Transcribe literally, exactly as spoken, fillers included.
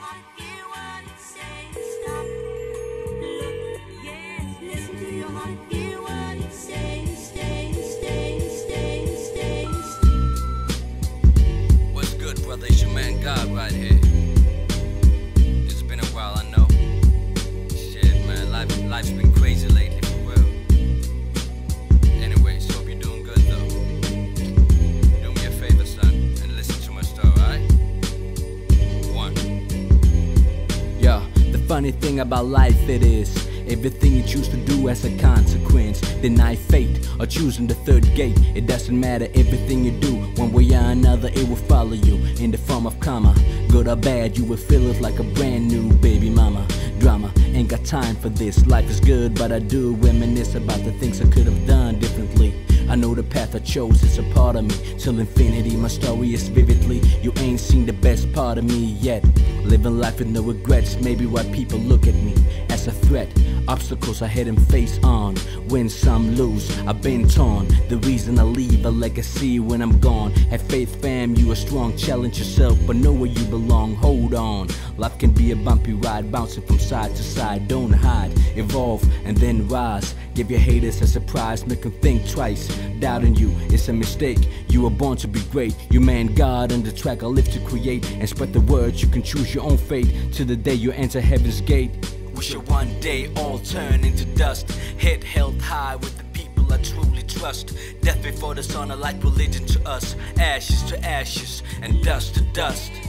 heart, hear what it says. Stop, look, yes, listen to your heart, hear what it says. Stay, stay, stay, stay, stay. What's good, brother? It's your man God right here. It's been a while, I know. Shit, man, life, life's been crazy lately, for real. Anyways, hope you're doing good, though. Do me a favor, son, and listen to my story, alright? One. Yeah, the funny thing about life it is, everything you choose to do has a consequence. Deny fate or choosing the third gate, it doesn't matter, everything you do, one way or another it will follow you in the form of karma. Good or bad, you will feel it like a brand new baby mama. Drama, ain't got time for this, life is good, but I do reminisce about the things I could have done differently. I know the path I chose is a part of me. Till infinity, my story is vividly. You ain't seen the best part of me yet. Living life with no regrets, maybe why people look at me as a threat. Obstacles ahead and face on. Win some, lose, I've been torn. The reason I leave a legacy when I'm gone. Have faith fam, you are strong, challenge yourself, but know where you belong, hold on. Life can be a bumpy ride, bouncing from side to side. Don't hide, evolve, and then rise. Give your haters a surprise, make them think twice. Doubting you is a mistake, you were born to be great. You man God on the track, I live to create and spread the word. You can choose your own fate, till the day you enter heaven's gate. We shall one day all turn into dust, head held high with the people I truly trust. Death before the sun, a light religion to us. Ashes to ashes and dust to dust.